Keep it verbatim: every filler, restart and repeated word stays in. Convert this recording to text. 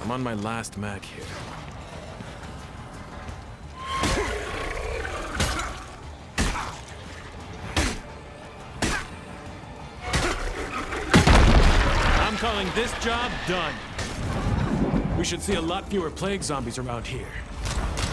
I'm on my last mag here. I'm calling this job done. We should see a lot fewer plague zombies around here.